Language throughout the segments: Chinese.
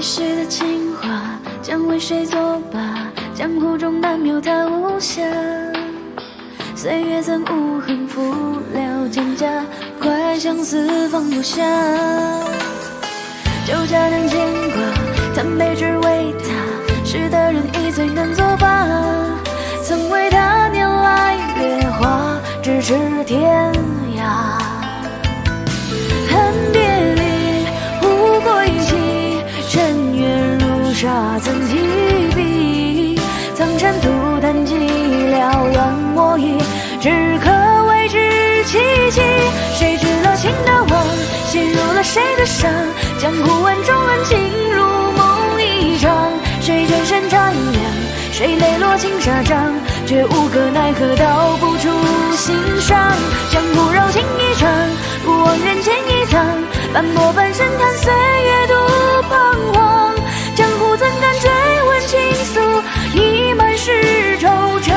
一时的情话，将为谁作罢？江湖中难묘他无暇。岁月曾无痕拂了蒹葭，快相思放不下。酒家人牵挂，贪杯只为他，识得人已最难作罢。曾为他年来月华，咫尺天涯。恨别离，无归期，尘缘如沙，曾提笔。苍山吐叹寂寥，乱我意，只可为之凄凄。谁知了情的网，陷入了谁的伤？江湖万众人情如梦一场。谁转身瞻仰，谁泪落青纱帐，却无可奈何道不出心伤。江湖柔情一场，不枉人间一趟。斑驳半生叹岁月独彷徨。江湖怎敢追问情愫，已满是惆怅。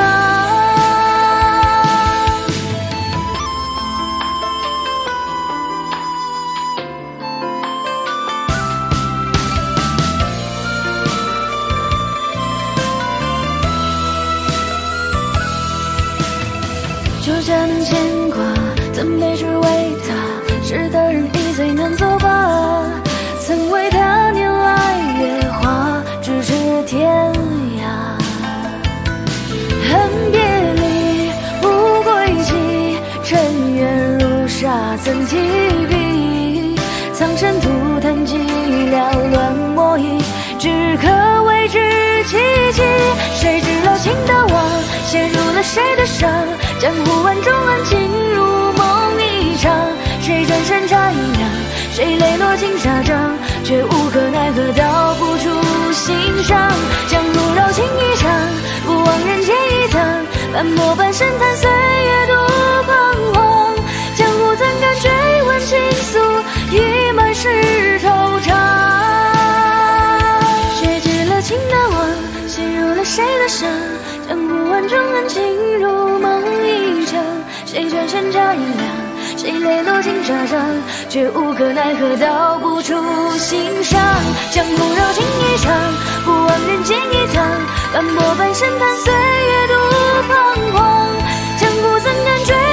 酒家能牵挂，怎辈只为他？识得人已最难作罢。曾为他年来月华，咫尺天涯。恨别离，无归期，尘缘如沙，曾提笔。苍山吐叹寂寥，乱我意，只可为之凄凄。谁知了情的网，陷入了谁的伤？江湖万众人情如梦一场。谁转身瞻仰，谁泪落青纱帐，却无可奈何道不出心伤。江湖柔情一场，不枉人间一趟。斑驳半生叹岁月独彷徨。江湖怎敢追问情愫，已满是惆怅。谁知了情的网，陷入了谁的伤？江湖万众人情如梦一场。谁转身瞻仰，谁泪落青纱帐，却无可奈何道不出心伤。江湖柔情一场，不枉人间一趟。斑驳半生叹岁月独彷徨。江湖怎敢追